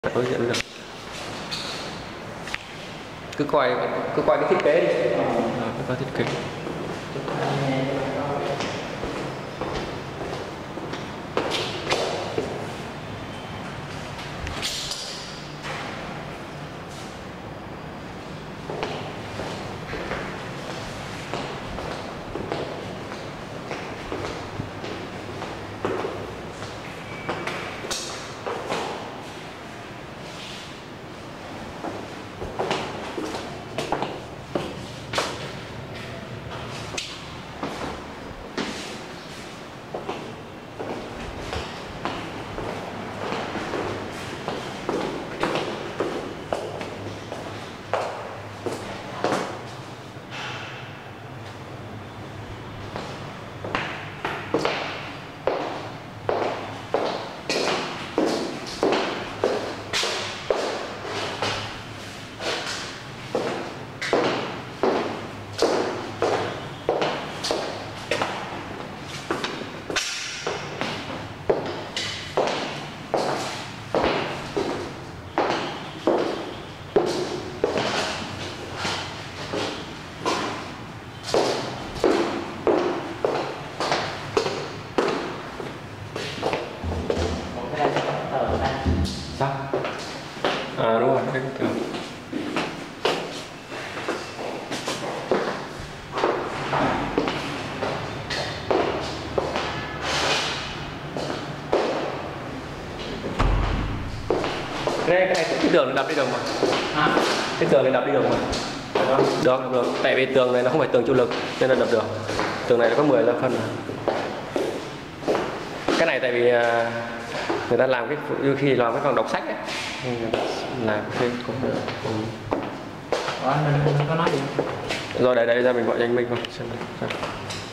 Đối diện được. Cứ coi cái thiết kế đi. Cứ coi thiết kế. Sao? À đúng rồi, cái tường. Cái tường này đập đi được mà. Cái tường này đập đi được mà. Được. Tại vì tường này nó không phải tường chịu lực nên là đập được. Tường này nó có 15 phân mà. Cái này tại vì người ta làm khi làm cái phòng đọc sách ấy, làm cái cũng được. Mình có nói gì không? Rồi đây ra mình gọi cho anh Minh không? Xem.